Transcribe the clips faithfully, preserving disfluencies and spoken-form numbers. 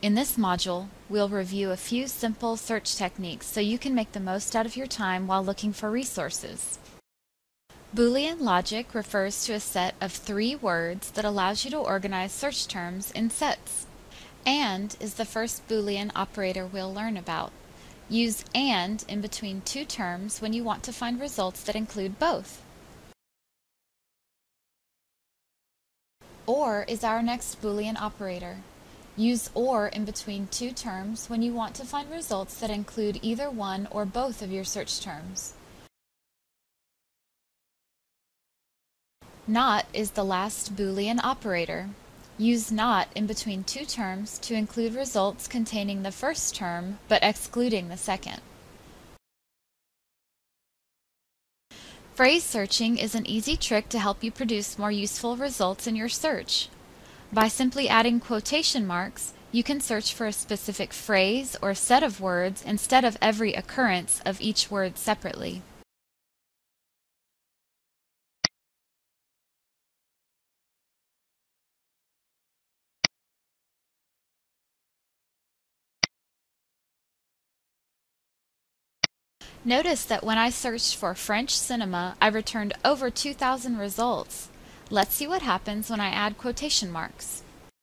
In this module, we'll review a few simple search techniques so you can make the most out of your time while looking for resources. Boolean logic refers to a set of three words that allows you to organize search terms in sets. And is the first Boolean operator we'll learn about. Use and in between two terms when you want to find results that include both. Or is our next Boolean operator. Use or in between two terms when you want to find results that include either one or both of your search terms. Not is the last Boolean operator. Use not in between two terms to include results containing the first term but excluding the second. Phrase searching is an easy trick to help you produce more useful results in your search. By simply adding quotation marks, you can search for a specific phrase or set of words instead of every occurrence of each word separately. Notice that when I searched for French cinema, I returned over two thousand results. Let's see what happens when I add quotation marks.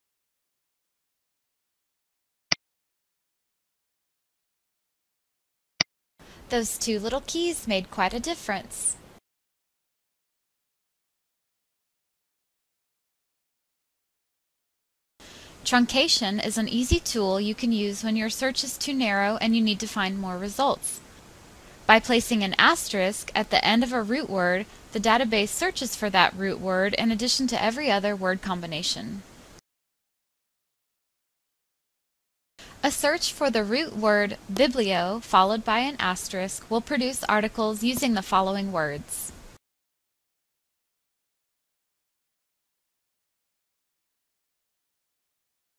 Those two little keys made quite a difference. Truncation is an easy tool you can use when your search is too narrow and you need to find more results. By placing an asterisk at the end of a root word, the database searches for that root word in addition to every other word combination. A search for the root word biblio followed by an asterisk will produce articles using the following words.